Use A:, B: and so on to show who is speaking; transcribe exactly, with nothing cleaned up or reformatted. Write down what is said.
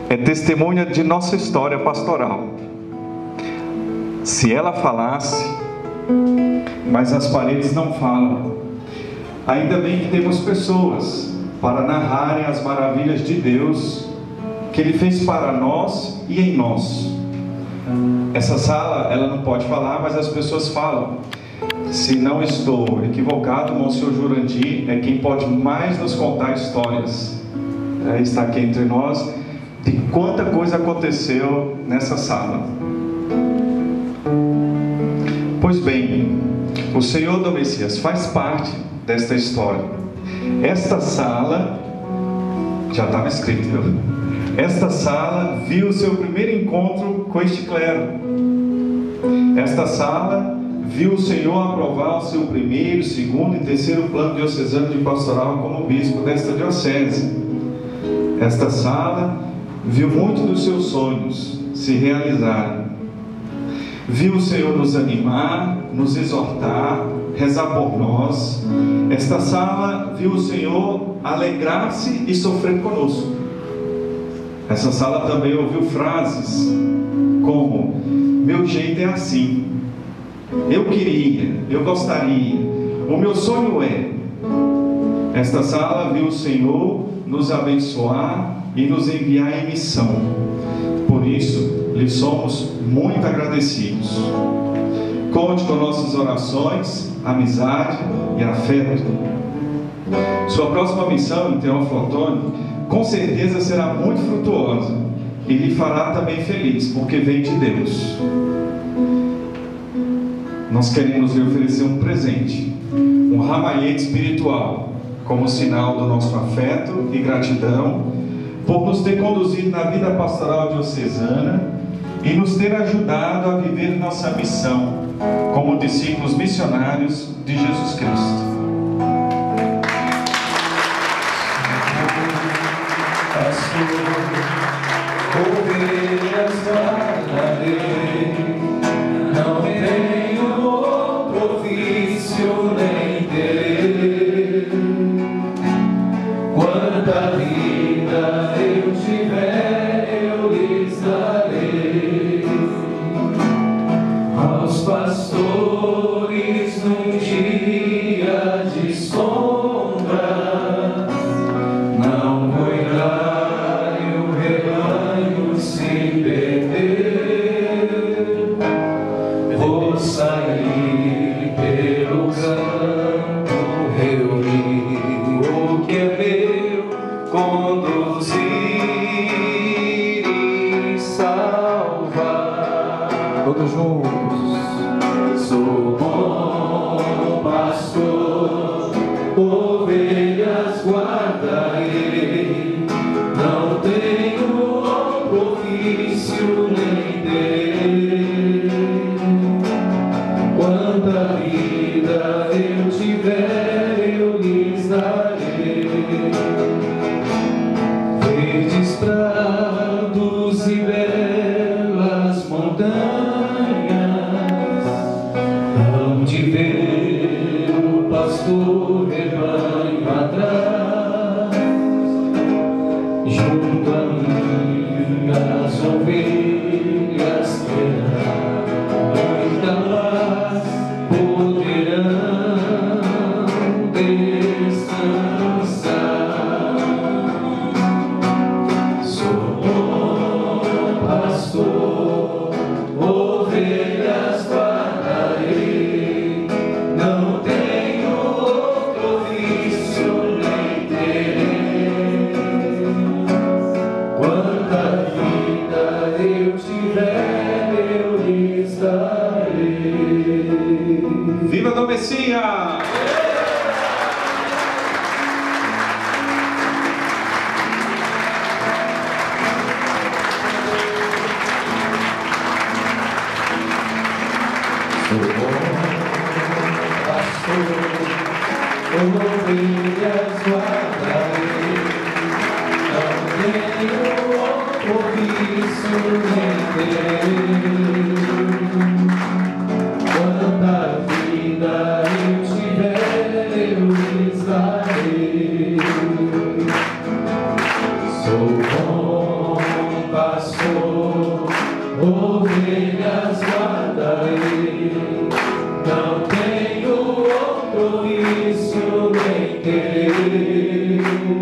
A: é testemunha de nossa história pastoral. Se ela falasse, mas as paredes não falam. Ainda bem que temos pessoas para narrarem as maravilhas de Deus que Ele fez para nós e em nós. Essa sala, ela não pode falar, mas as pessoas falam. Se não estou equivocado, o Monsenhor Jurandir é quem pode mais nos contar histórias. É, está aqui entre nós, de quanta coisa aconteceu nessa sala. Pois bem, o Senhor do Messias faz parte desta história. Esta sala, já estava escrito, viu? Esta sala viu o seu primeiro encontro com este clero. Esta sala viu o Senhor aprovar o seu primeiro, segundo e terceiro plano diocesano de pastoral como bispo desta diocese. Esta sala viu muitos dos seus sonhos se realizarem. Viu o Senhor nos animar, nos exortar, rezar por nós. Esta sala viu o Senhor alegrar-se e sofrer conosco. Essa sala também ouviu frases como: meu jeito é assim, eu queria, eu gostaria, o meu sonho é. Esta sala viu o Senhor nos abençoar e nos enviar em missão. Por isso, lhe somos muito agradecidos. Conte com nossas orações, amizade e afeto. Sua próxima missão em Teófilo Otoni com certeza será muito frutuosa e lhe fará também feliz, porque vem de Deus. Nós queremos lhe oferecer um presente, um ramalhete espiritual, como sinal do nosso afeto e gratidão por nos ter conduzido na vida pastoral diocesana e nos ter ajudado a viver nossa missão como discípulos missionários de Jesus Cristo.
B: Ovelhas guardarei, não tenho outro ofício nem terei. Quanta vida eu tiver, eu lhes darei. Aos pastores num dia de sombra, não cuidar sem perder. Vou sair pelo campo, reunir o que é meu, conduzir e salvar. Todos juntos. Sou bom pastor, ovelhas guardarei, não tenho ofício nem terei. Quanta vida eu tiver, eu lhes darei. Verdes prados e belas montanhas, hão de ver o pastor rebanho atrás, junto a mim as ovelhas terão muita paz, poderão descansar. Sou bom pastor, ovelhas guardarei, não tenho outro ofício nem terei. Quanta vida eu tiver, eu lhes darei.
A: Viva do Messias!
B: Sou bom pastor, ovelhas guardarei, não tenho outro ofício nem terei. Quanta vida eu tiver, eu lhes darei. Sou bom ovelhas guardarei, não tenho outro vício nem terei.